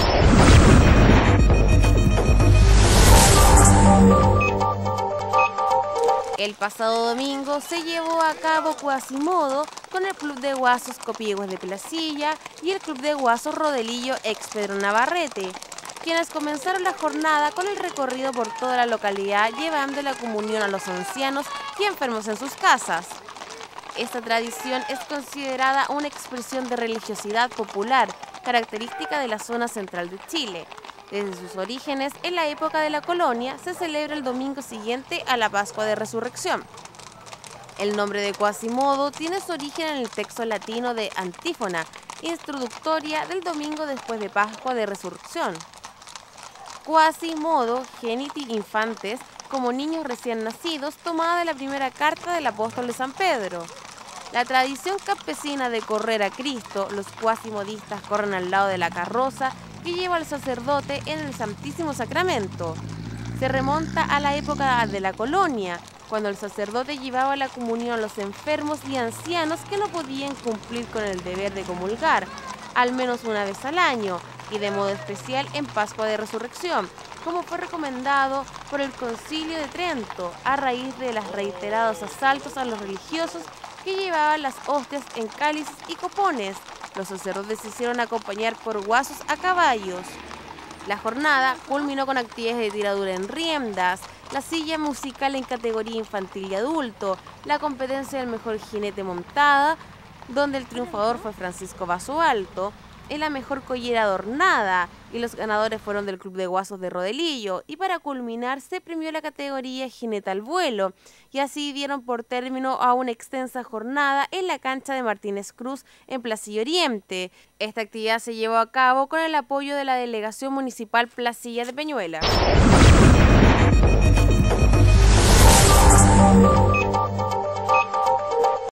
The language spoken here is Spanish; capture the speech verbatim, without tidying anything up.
El pasado domingo se llevó a cabo Quasimodo con el Club de Guasos Copiegües de Placilla y el Club de Guasos Rodelillo ex Pedro Navarrete, quienes comenzaron la jornada con el recorrido por toda la localidad llevando la comunión a los ancianos y enfermos en sus casas. Esta tradición es considerada una expresión de religiosidad popular, característica de la zona central de Chile. Desde sus orígenes, en la época de la colonia, se celebra el domingo siguiente a la Pascua de Resurrección. El nombre de Quasimodo tiene su origen en el texto latino de Antífona, introductoria del domingo después de Pascua de Resurrección. Quasimodo, geniti infantes, como niños recién nacidos, tomada de la primera carta del apóstol de San Pedro. La tradición campesina de correr a Cristo, los cuasimodistas corren al lado de la carroza que lleva al sacerdote en el Santísimo Sacramento. Se remonta a la época de la colonia, cuando el sacerdote llevaba la comunión a los enfermos y ancianos que no podían cumplir con el deber de comulgar, al menos una vez al año, y de modo especial en Pascua de Resurrección, como fue recomendado por el Concilio de Trento, a raíz de los reiterados asaltos a los religiosos que llevaban las hostias en cálices y copones. Los sacerdotes se hicieron acompañar por guasos a caballos. La jornada culminó con actividades de tiradura en riendas, la silla musical en categoría infantil y adulto, la competencia del mejor jinete montada, donde el triunfador fue Francisco Vaso Alto, en la mejor collera adornada, y los ganadores fueron del Club de Guasos de Rodelillo, y para culminar se premió la categoría jineta al vuelo, y así dieron por término a una extensa jornada en la cancha de Martínez Cruz en Placilla Oriente. Esta actividad se llevó a cabo con el apoyo de la Delegación Municipal Placilla de Peñuela.